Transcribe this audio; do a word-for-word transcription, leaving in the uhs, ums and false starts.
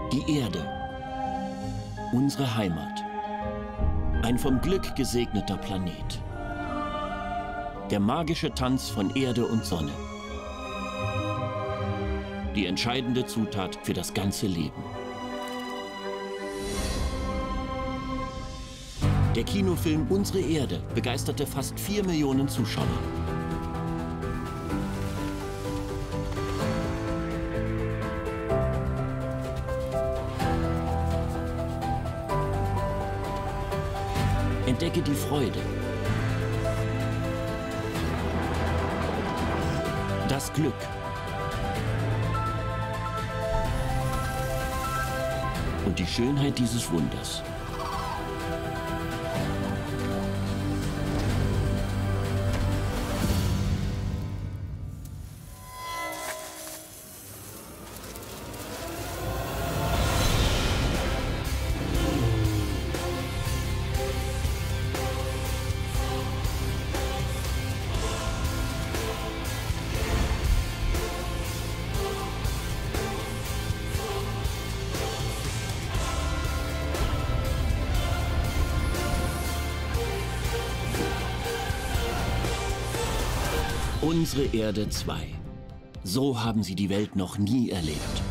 Die Erde. Unsere Heimat. Ein vom Glück gesegneter Planet. Der magische Tanz von Erde und Sonne. Die entscheidende Zutat für das ganze Leben. Der Kinofilm Unsere Erde begeisterte fast vier Millionen Zuschauer. Entdecke die Freude, das Glück und die Schönheit dieses Wunders. Unsere Erde zwei. So haben sie die Welt noch nie erlebt.